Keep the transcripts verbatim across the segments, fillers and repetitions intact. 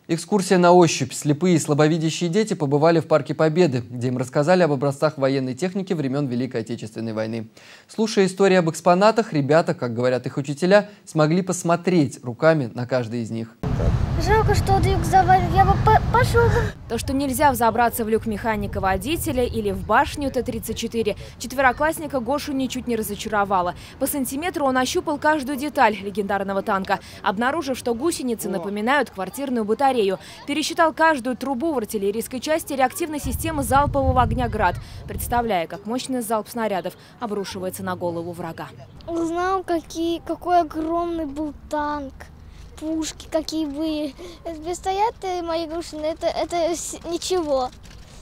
Экскурсия на ощупь. Слепые и слабовидящие дети побывали в Парке Победы, где им рассказали об образцах военной техники времен Великой Отечественной войны. Слушая истории об экспонатах, ребята, как говорят их учителя, смогли посмотреть руками на каждый из них. Жалко, что люк завалил, я бы пошел. То, что нельзя взобраться в люк механика-водителя или в башню Т тридцать четыре, четвероклассника Гошу ничуть не разочаровало. По сантиметру он ощупал каждую деталь легендарного танка, обнаружив, что гусеницы напоминают квартирную батарею. Пересчитал каждую трубу в артиллерийской части реактивной системы залпового огня «Град», представляя, как мощный залп снарядов обрушивается на голову врага. Узнал, какие, какой огромный был танк. Пушки какие были. Стоят мои Грушины, это, это ничего.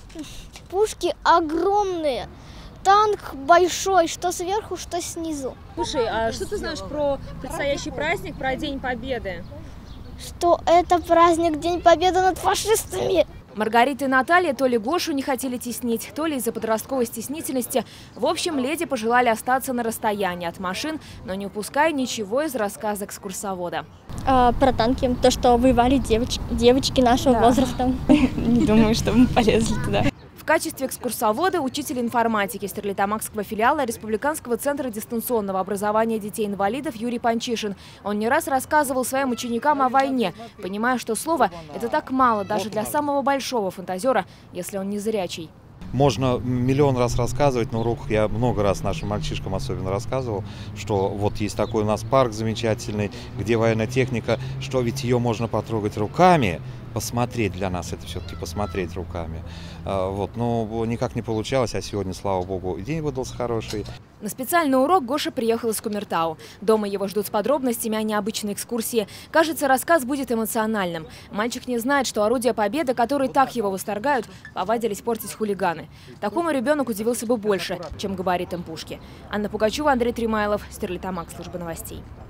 Пушки огромные. Танк большой, что сверху, что снизу. Слушай, а что ты знаешь про предстоящий праздник, про День Победы? Что это праздник День Победы над фашистами. Маргарита и Наталья то ли Гошу не хотели теснить, то ли из-за подростковой стеснительности. В общем, леди пожелали остаться на расстоянии от машин, но не упуская ничего из рассказа экскурсовода. А, про танки, то, что воевали девочки, девочки нашего да. возраста. Не думаю, что мы полезли туда. В качестве экскурсовода учитель информатики Стерлитамакского филиала Республиканского центра дистанционного образования детей-инвалидов Юрий Панчишин. Он не раз рассказывал своим ученикам о войне, понимая, что слово – это так мало даже для самого большого фантазера, если он не зрячий. Можно миллион раз рассказывать, на уроках я много раз нашим мальчишкам особенно рассказывал, что вот есть такой у нас парк замечательный, где военная техника, что ведь ее можно потрогать руками, посмотреть, для нас это все-таки посмотреть руками. Вот, но никак не получалось, а сегодня, слава богу, день выдался хороший. На специальный урок Гоша приехал из Кумертау. Дома его ждут с подробностями о необычной экскурсии. Кажется, рассказ будет эмоциональным. Мальчик не знает, что орудия победы, которые так его восторгают, повадились портить хулиганы. Такому ребенок удивился бы больше, чем габаритам пушки. Анна Пугачева, Андрей Тримайлов, Стерлитамак, служба новостей.